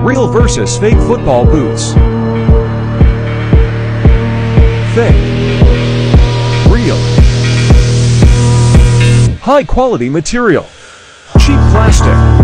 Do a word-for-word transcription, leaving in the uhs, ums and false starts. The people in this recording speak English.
Real versus fake football boots. Fake. Real. High quality material. Cheap plastic.